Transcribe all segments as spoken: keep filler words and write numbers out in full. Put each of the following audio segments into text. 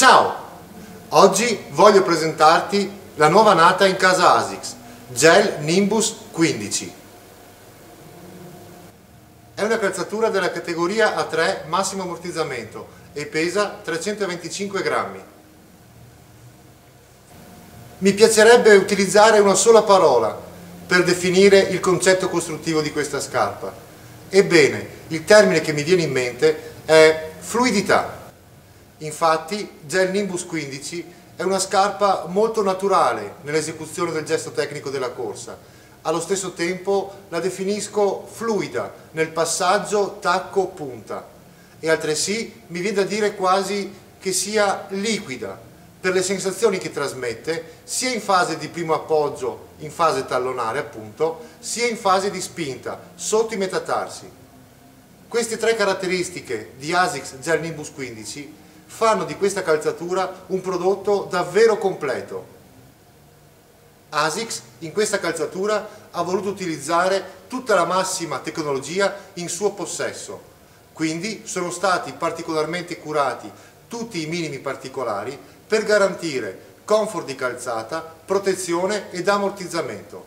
Ciao! Oggi voglio presentarti la nuova nata in casa ASICS, Gel Nimbus quindici. È una calzatura della categoria A tre massimo ammortizzamento e pesa trecentoventicinque grammi. Mi piacerebbe utilizzare una sola parola per definire il concetto costruttivo di questa scarpa. Ebbene, il termine che mi viene in mente è fluidità. Infatti, Gel Nimbus quindici è una scarpa molto naturale nell'esecuzione del gesto tecnico della corsa. Allo stesso tempo la definisco fluida nel passaggio tacco-punta e altresì mi viene da dire quasi che sia liquida per le sensazioni che trasmette sia in fase di primo appoggio, in fase tallonare appunto, sia in fase di spinta, sotto i metatarsi. Queste tre caratteristiche di ASICS Gel Nimbus quindici fanno di questa calzatura un prodotto davvero completo. ASICS in questa calzatura ha voluto utilizzare tutta la massima tecnologia in suo possesso, quindi sono stati particolarmente curati tutti i minimi particolari per garantire comfort di calzata, protezione ed ammortizzamento.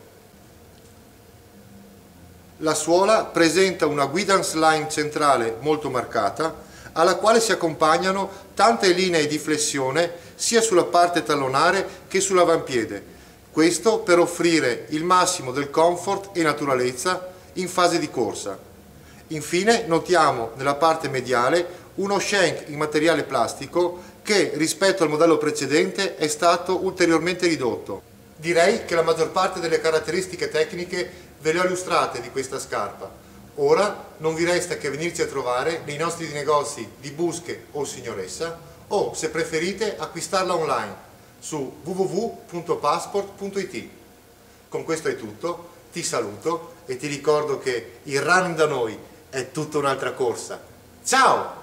La suola presenta una guidance line centrale molto marcata, alla quale si accompagnano tante linee di flessione sia sulla parte tallonare che sull'avampiede, questo per offrire il massimo del comfort e naturalezza in fase di corsa. Infine notiamo nella parte mediale uno shank in materiale plastico che rispetto al modello precedente è stato ulteriormente ridotto. Direi che la maggior parte delle caratteristiche tecniche ve le ho illustrate di questa scarpa. Ora non vi resta che venirci a trovare nei nostri negozi di Busche o Signoressa o, se preferite, acquistarla online su w w w punto passport punto i t. Con questo è tutto, ti saluto e ti ricordo che il running da noi è tutta un'altra corsa. Ciao!